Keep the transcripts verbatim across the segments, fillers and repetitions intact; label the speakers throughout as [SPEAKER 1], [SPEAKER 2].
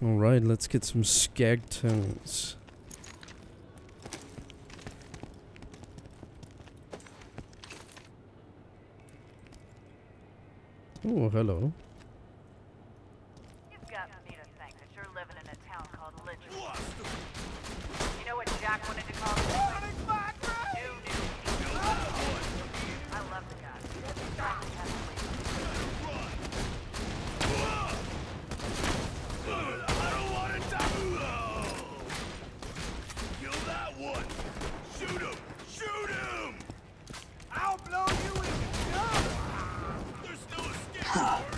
[SPEAKER 1] Alright, let's get some Skag tongues. Oh, hello.
[SPEAKER 2] You've got me to thank that you're living in a town called Legend. You know what Jack wanted to call it? New, new. I love the guy.
[SPEAKER 3] I don't want to die. Kill that one. Shoot him. Shoot him. I'll blow you in the gun. There's still a skateboard.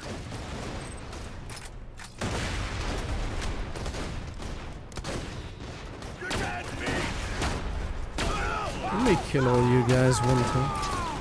[SPEAKER 3] Your dad's me.
[SPEAKER 1] Let me kill all you guys one time.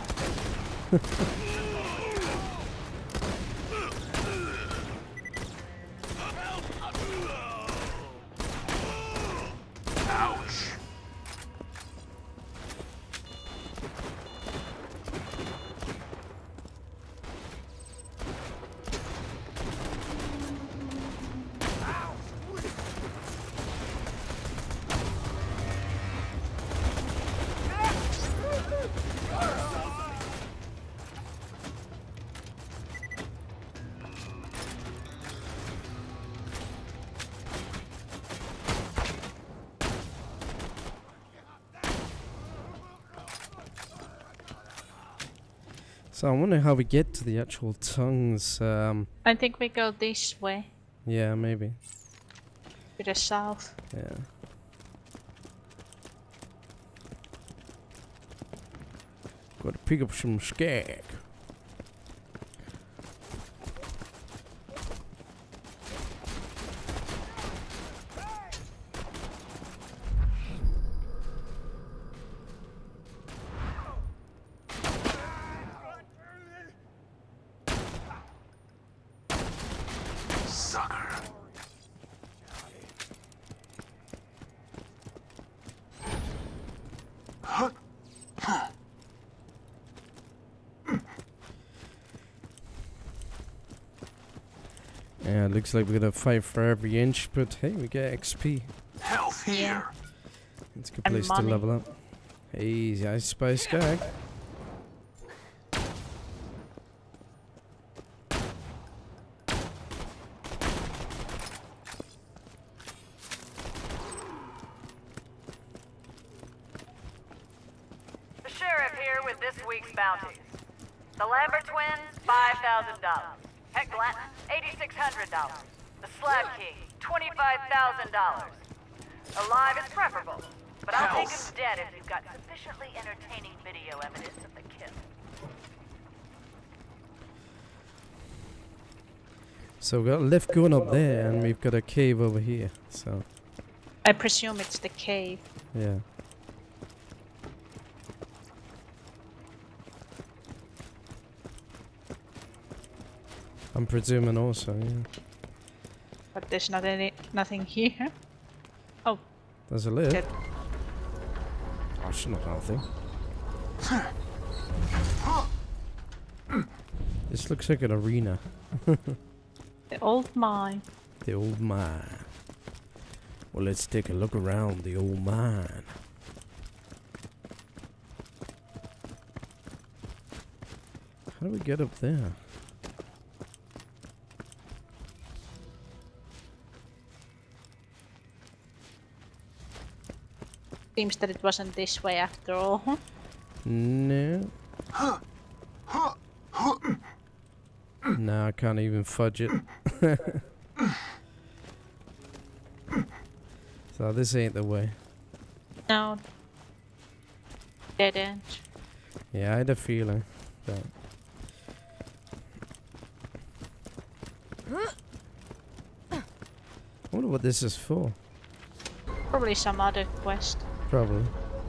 [SPEAKER 1] So I wonder how we get to the actual tongues. Um,
[SPEAKER 4] I think we go this way.
[SPEAKER 1] yeah, maybe.
[SPEAKER 4] To the south.
[SPEAKER 1] Yeah. Gotta pick up some Skag. Yeah, looks like we're gonna fight for every inch, but hey, we get X P.
[SPEAKER 3] Health here.
[SPEAKER 4] Yeah.
[SPEAKER 1] It's a good
[SPEAKER 4] And
[SPEAKER 1] place to
[SPEAKER 4] money.
[SPEAKER 1] level up. Easy, I spy Skag.
[SPEAKER 2] The sheriff here with this week's bounties. The Lambert twins, five thousand dollars. Heck Glenn, eighty-six hundred dollars. The Slab King, twenty-five thousand dollars. Alive is preferable, but I'll take him dead if you've got sufficiently entertaining video evidence of the kill.
[SPEAKER 1] So we've got a lift going up there, and we've got a cave over here. So
[SPEAKER 4] I presume it's the cave.
[SPEAKER 1] yeah. I'm presuming also, yeah.
[SPEAKER 4] But there's not any nothing here. Oh,
[SPEAKER 1] There's a lift.
[SPEAKER 4] good.
[SPEAKER 1] Oh, it's not healthy. This looks like an arena.
[SPEAKER 4] The old mine.
[SPEAKER 1] The old mine. Well, let's take a look around the old mine. How do we get up there?
[SPEAKER 4] Seems that it wasn't this way after all.
[SPEAKER 1] No. No, I can't even fudge it. So this ain't the way.
[SPEAKER 4] No. Dead end.
[SPEAKER 1] Yeah, I had a feeling. But I wonder what this is for.
[SPEAKER 4] Probably some other quest.
[SPEAKER 1] Probably.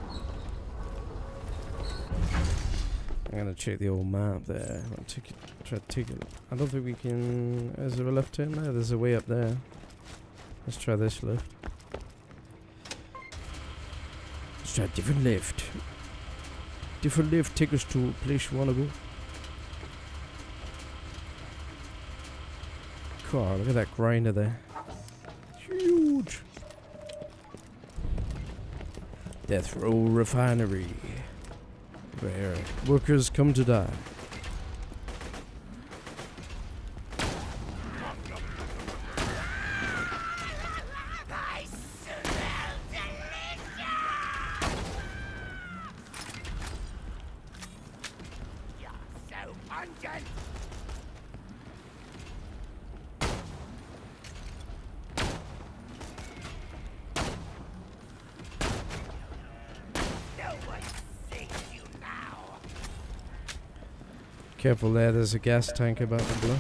[SPEAKER 1] I'm gonna check the old map there. I'll take it, try to take it. I don't think we can. Is there a left turn there? There's a way up there. Let's try this lift. Let's try a different lift. Different lift, take us to a place you wanna go. God, look at that grinder there. Death Row Refinery, where workers come to die. Careful there, there's a gas tank about to blow.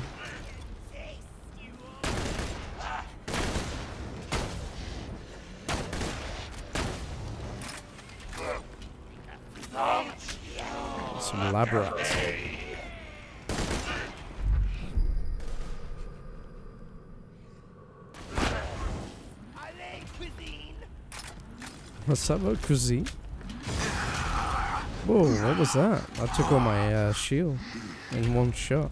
[SPEAKER 1] Some lab rats. What's that about cuisine? Whoa, what was that? I took all my uh, shield in one shot.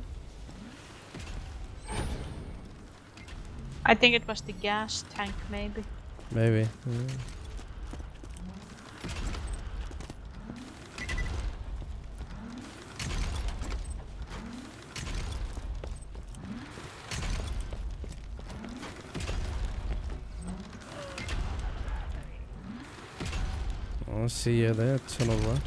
[SPEAKER 4] I think it was the gas tank, maybe.
[SPEAKER 1] Maybe. Yeah. I see you there, tunnel right.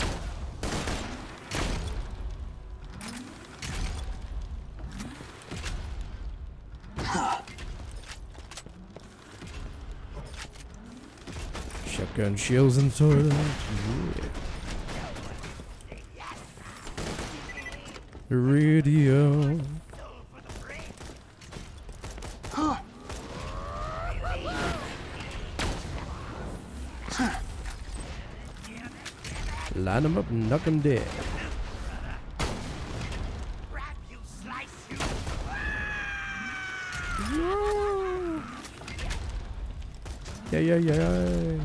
[SPEAKER 1] Shotgun shields in the toilet. Yeah. Radio. Line them up and knock them dead. Yeah, yeah, yeah.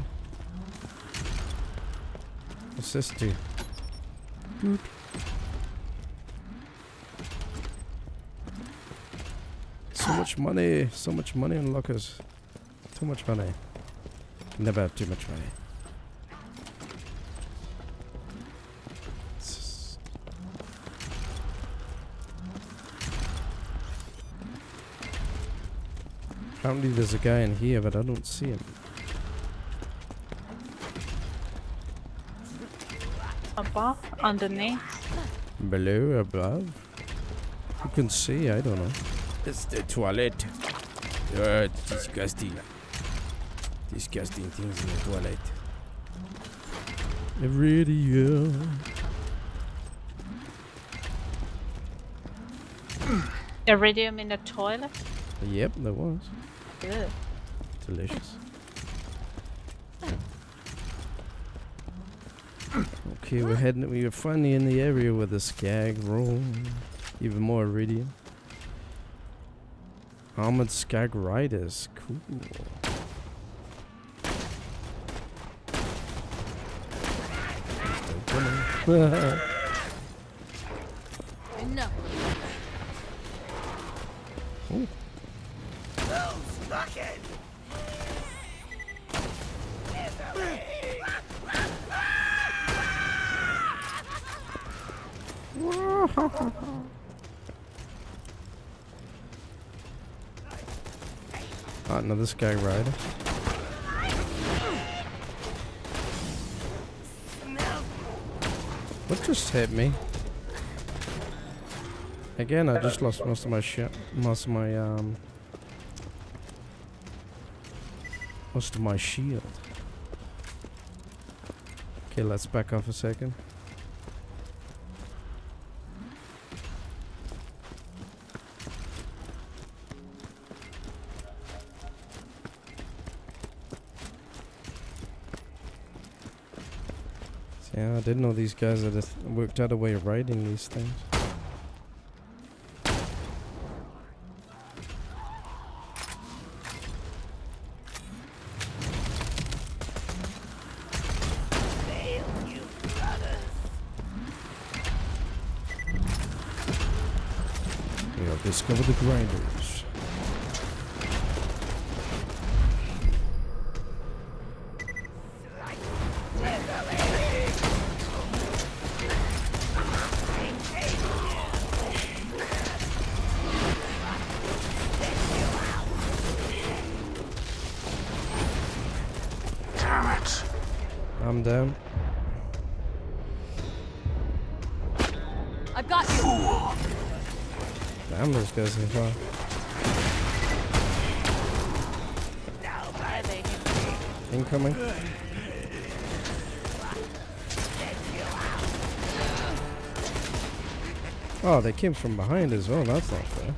[SPEAKER 1] What's this do? Boop. So much money, so much money in lockers. Too much money. Never have too much money. Apparently there's a guy in here, but I don't see him.
[SPEAKER 4] Above, underneath.
[SPEAKER 1] Below, above. You can see, I don't know. It's the toilet. Oh, it's disgusting. Disgusting things in the toilet. The radio.
[SPEAKER 4] Iridium in the toilet?
[SPEAKER 1] Yep, there was.
[SPEAKER 4] Good.
[SPEAKER 1] Delicious. Okay, we're heading. We are finally in the area where the Skag roam. Even more iridium. Armored Skag riders. Cool. Still coming.
[SPEAKER 5] Enough.
[SPEAKER 1] Oh. Ah, another Skag rider. What just hit me? Again, I just lost most of my shit. Most of my, um... most of my shield. Okay, let's back off a second. Yeah, I didn't know these guys had worked out a way of riding these things. We have discovered the grinders. I'm down.
[SPEAKER 2] I've got you.
[SPEAKER 1] Damn, those guys are far.
[SPEAKER 4] Are they?
[SPEAKER 1] Incoming. Oh, they came from behind as well. That's not fair.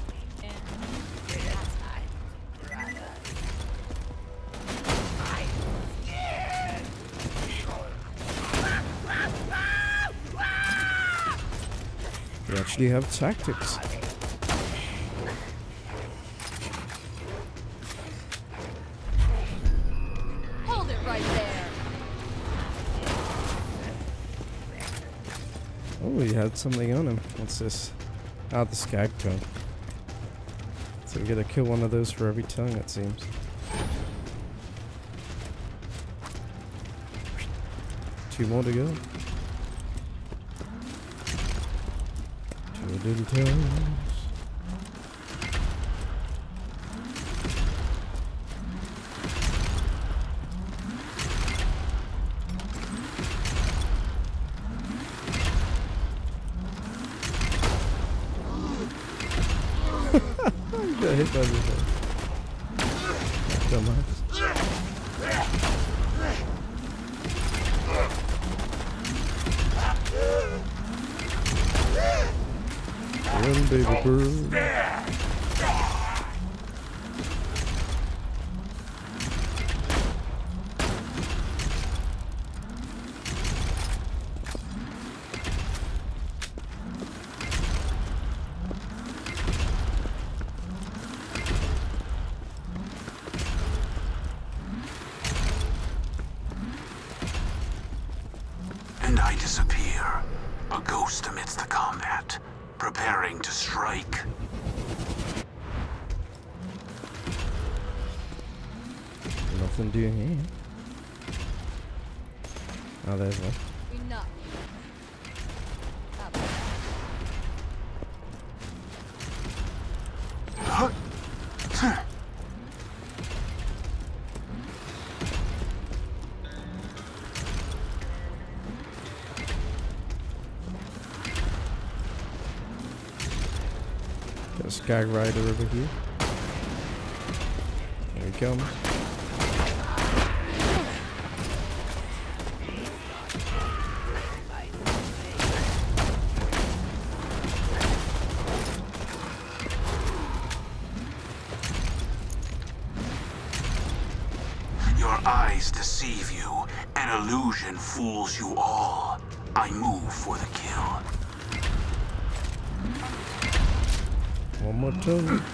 [SPEAKER 1] They actually have tactics.
[SPEAKER 2] Hold it right there.
[SPEAKER 1] Oh, he had something on him. What's this? Ah, the Skag tongue. So we gotta kill one of those for every tongue, it seems. Two more to go. Two little tongues. Got hit by the thing. Dumbass. Run, baby bird.
[SPEAKER 5] And I disappear, a ghost amidst the combat, preparing to strike.
[SPEAKER 1] Nothing doing here. Oh, there's one.
[SPEAKER 2] Enough.
[SPEAKER 1] Got a Skag rider over here. There he comes.
[SPEAKER 5] Your eyes deceive you. An illusion fools you all. I move for the kill.
[SPEAKER 1] One more turn.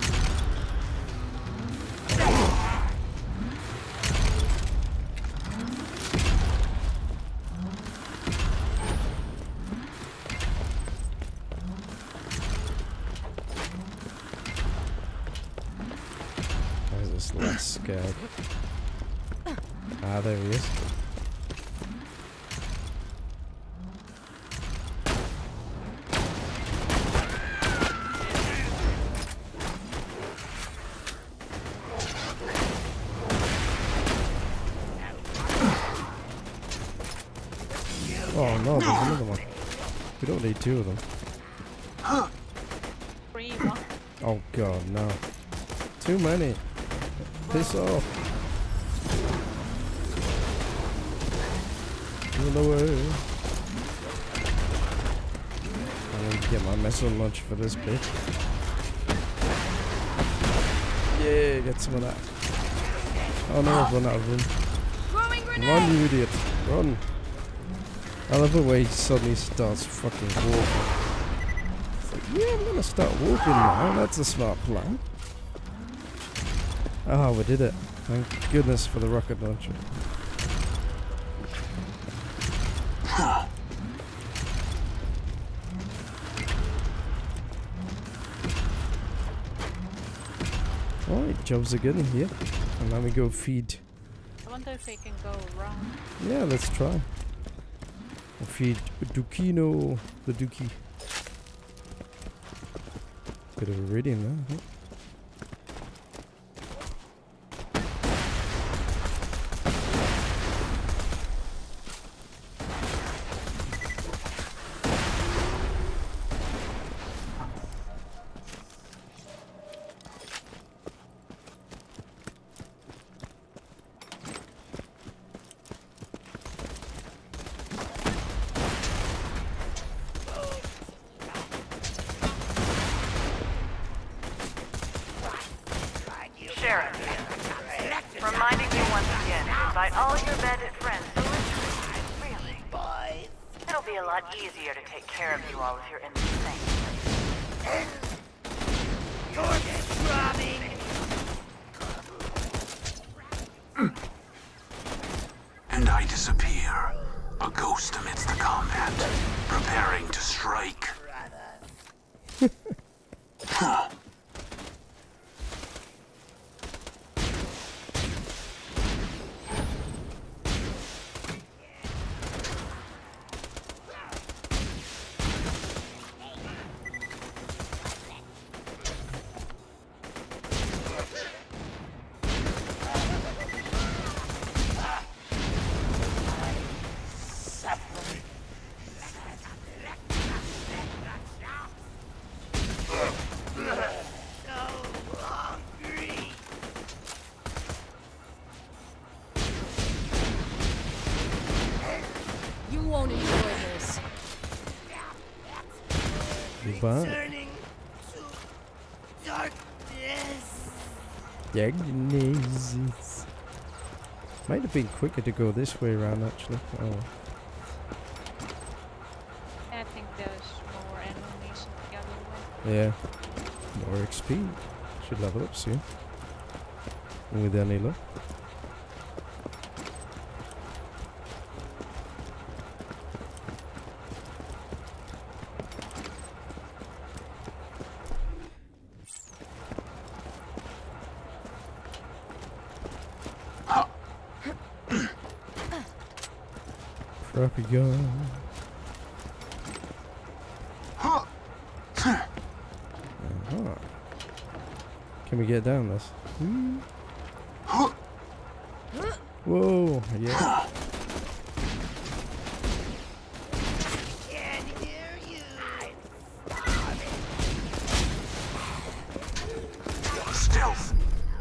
[SPEAKER 1] Where's this last Skag? Ah, there he is. Oh no, there's another one. We don't need two of them.
[SPEAKER 4] Three, one.
[SPEAKER 1] Oh god, no. Too many. Piss off. Run away. I'm gonna get my missile launcher for this bitch. Yeah, get some of that. Oh no, I've run out of room. Run, you idiot. Run. I love the way he suddenly starts fucking walking. It's like, yeah, I'm gonna start walking now. That's a smart plan. Ah, we did it. Thank goodness for the rocket launcher. Alright, jobs are good in here. And now we go feed.
[SPEAKER 4] I wonder if they can go wrong.
[SPEAKER 1] Yeah, let's try. We'll feed Dukino, the Dookie. Bit of iridium there, huh?
[SPEAKER 2] Invite all your bandit friends to listen. Really? Boys. It'll be a lot easier to take care of you all if you're in the same place.
[SPEAKER 3] You're throbbing.
[SPEAKER 5] And I disappear, a ghost amidst the combat, preparing to strike. Huh.
[SPEAKER 3] Turning to darkness.
[SPEAKER 1] Darkness. Might have been quicker to go this way around, actually. Oh.
[SPEAKER 4] I think there's more enemies the other way.
[SPEAKER 1] Yeah. More X P. Should level up soon. With any luck. Crappy gun. Uh-huh. Can we get down this? Hmm. Whoa, yeah.
[SPEAKER 3] Can't hear you.
[SPEAKER 5] Stealth.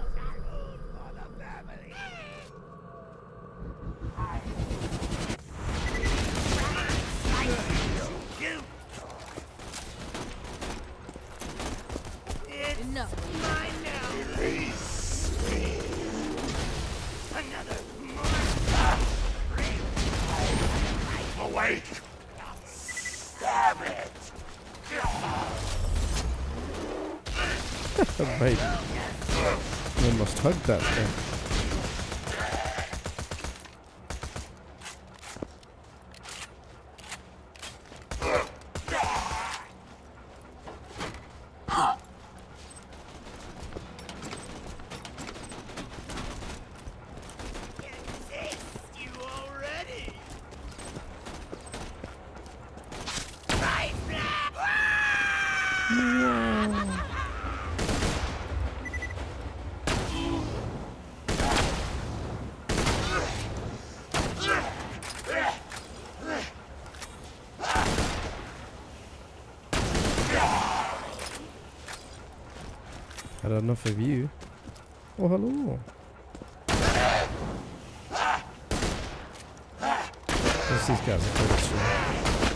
[SPEAKER 1] Mate, you almost hugged that thing. Had enough of you. Oh, hello. Yes, these guys are pretty strong.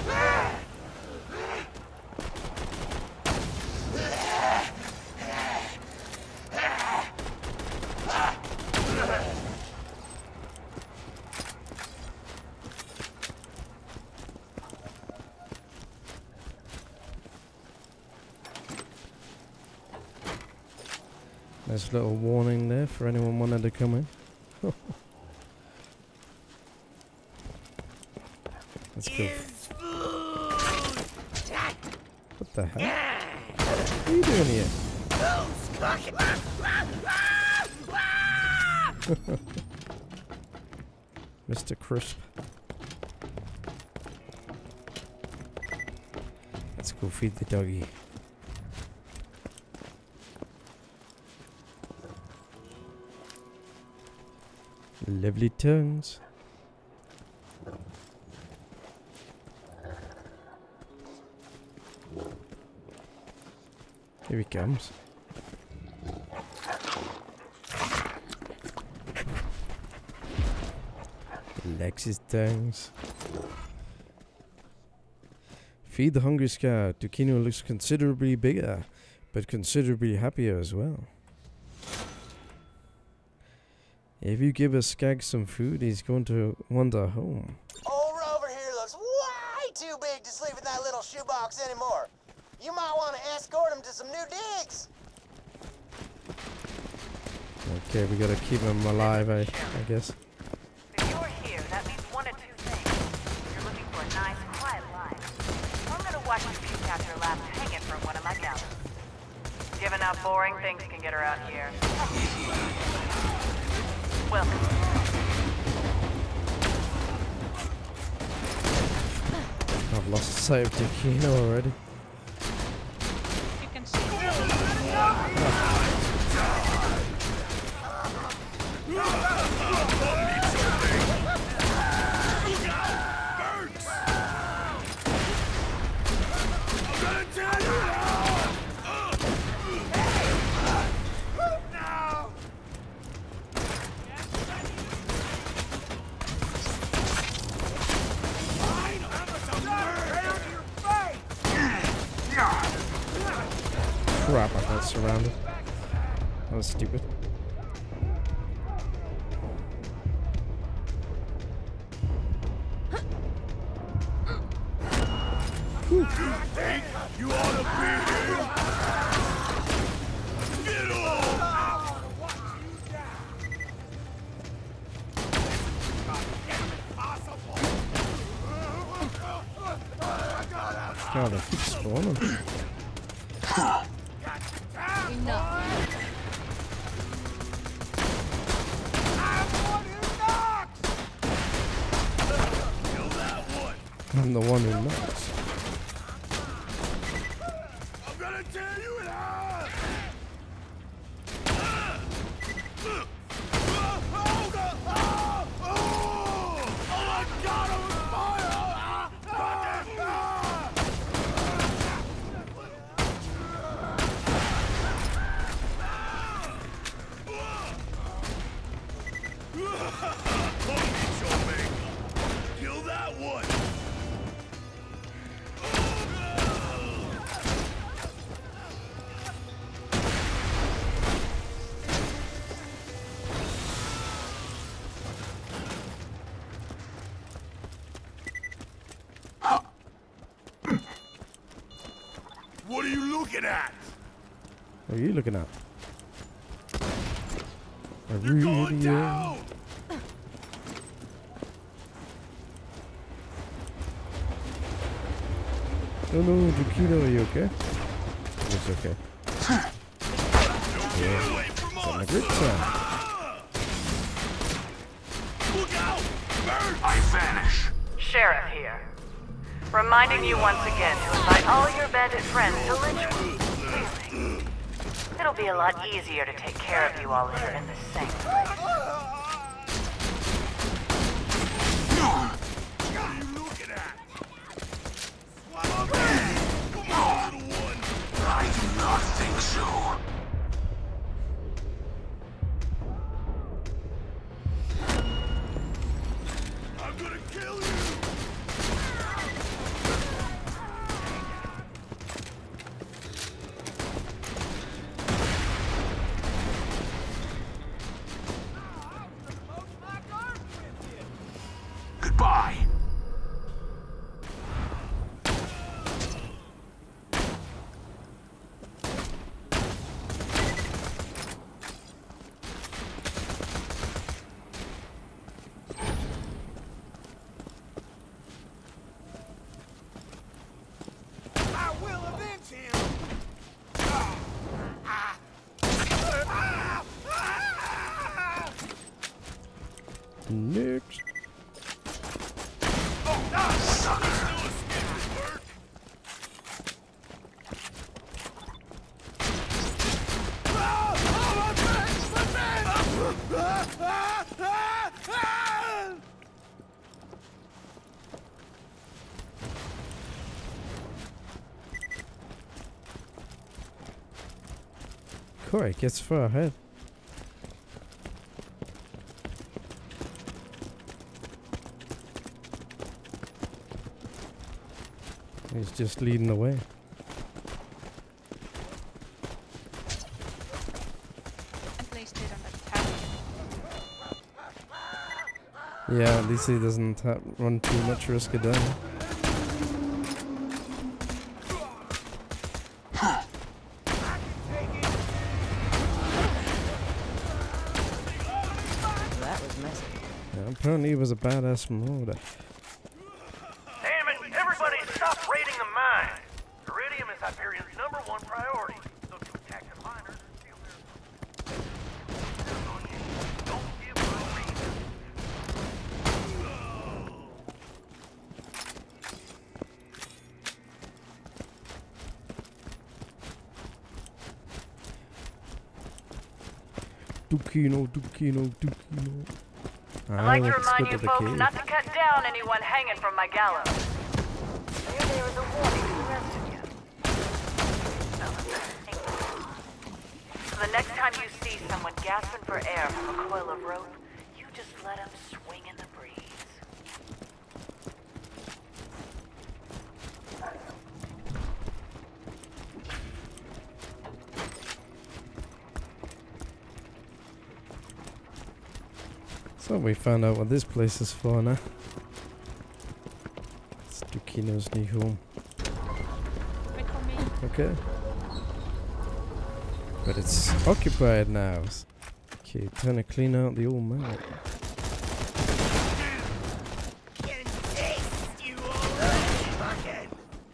[SPEAKER 1] There's a little warning there for anyone wanting to come in. Let's go. What the hell? What are you doing here? Mister Crisp. Let's go feed the doggy. Lovely tongues. Here he comes. Licks his tongues. Feed the hungry scout. Tukino looks considerably bigger, but considerably happier as well. If you give a Skag some food, he's going to wander home.
[SPEAKER 6] Old Rover here looks way too big to sleep in that little shoebox anymore. You might want to escort him to some new digs.
[SPEAKER 1] Okay, we gotta keep him alive, I, I guess.
[SPEAKER 2] If you're here, that means one of two things. You're looking for a nice, quiet life. I'm gonna watch you puke out your lap hanging from one of my gallows. Given how boring things can get around here. Welcome.
[SPEAKER 1] I've lost sight of Tequino already.
[SPEAKER 4] You can see.
[SPEAKER 1] Crap, I got surrounded. That was stupid.
[SPEAKER 3] You think you ought to be here? Get off!
[SPEAKER 1] God, I keep spawning. I'm the one who knocks.
[SPEAKER 3] I'm gonna tear you in half! Oh my God, I'm on fire! Kill that one! What are you looking at?
[SPEAKER 1] What are you looking at? A
[SPEAKER 3] You're going
[SPEAKER 1] really,
[SPEAKER 3] down!
[SPEAKER 1] No, no, Tequino, are you okay? It's okay.
[SPEAKER 3] Don't get away from
[SPEAKER 1] It's having a
[SPEAKER 3] us!
[SPEAKER 1] great time.
[SPEAKER 3] Look out! Bird!
[SPEAKER 5] I vanish.
[SPEAKER 2] Sheriff here. Reminding you once again to invite all your bandit friends to lynch. Really. It'll be a lot easier to take care of you all if you're in the same place.
[SPEAKER 3] What are you looking at? Swallow me! Come on, little one!
[SPEAKER 5] I do not think so.
[SPEAKER 3] I'm gonna kill you!
[SPEAKER 5] Goodbye.
[SPEAKER 3] I will avenge him!
[SPEAKER 1] Next. Corey gets far ahead. He's just leading the way.
[SPEAKER 4] At least they don't attack you.
[SPEAKER 1] Yeah, at least he doesn't ha run too much risk of dying.
[SPEAKER 6] That was messy.
[SPEAKER 1] Yeah, apparently he was a badass moder.
[SPEAKER 7] Damn it! Everybody stop raiding the mine! Iridium is Hyperion's number one priority. So to attack the miners and steal their... Don't give them a reason.
[SPEAKER 1] Dukino, Dukino, Dukino.
[SPEAKER 2] I'd like to
[SPEAKER 1] let's go
[SPEAKER 2] remind you
[SPEAKER 1] the
[SPEAKER 2] folks
[SPEAKER 1] cave.
[SPEAKER 2] not to cut down anyone hanging from my gallows. Maybe there was a warning to the rest of you. So the next time you see someone gasping for air from a coil of rope, you just let them swing in the breeze.
[SPEAKER 1] So we found out what this place is for now. It's Dukino's new home.
[SPEAKER 4] Wait for me.
[SPEAKER 1] Okay. But it's occupied now. Okay, time to clean out the old map.
[SPEAKER 3] Can taste you already, bucket.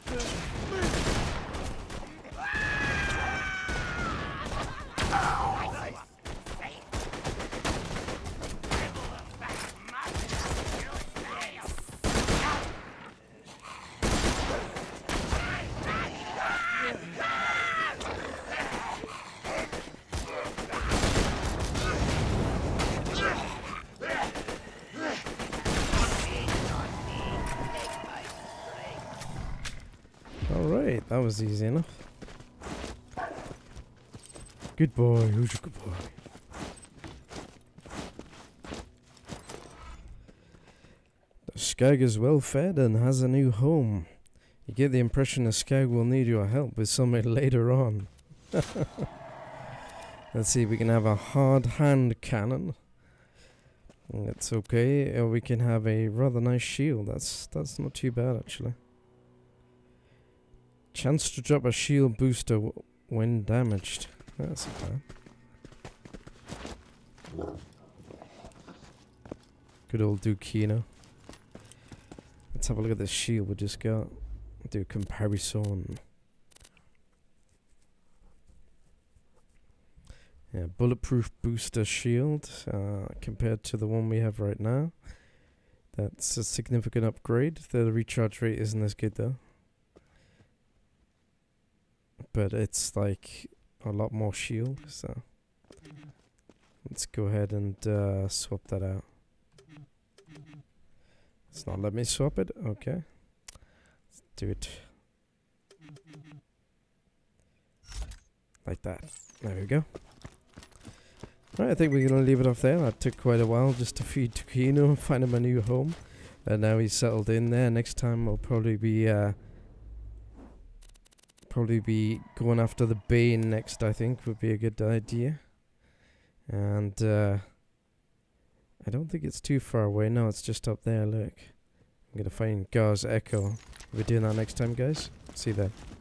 [SPEAKER 1] Alright, that was easy enough. Good boy, who's your good boy? The Skag is well fed and has a new home. You get the impression the Skag will need your help with something later on. Let's see, we can have a hard hand cannon. That's okay, or we can have a rather nice shield. That's that's not too bad actually. Chance to drop a shield booster w when damaged. That's a plan. Good old Dukino. Let's have a look at this shield we just got. Do a comparison. Yeah, bulletproof booster shield uh, compared to the one we have right now. That's a significant upgrade. The recharge rate isn't as good though. But it's like a lot more shield, so let's go ahead and uh, swap that out. It's not let me swap it? Okay. Let's do it. Like that. There we go. Right, I think we're going to leave it off there. That took quite a while just to feed Dukino and find him a new home. And now he's settled in there. Next time we'll probably be... Uh, Probably be going after the Bane next, I think, would be a good idea. And uh, I don't think it's too far away. No, it's just up there, look. I'm going to find Gar's Echo. We're doing that next time, guys. See you there.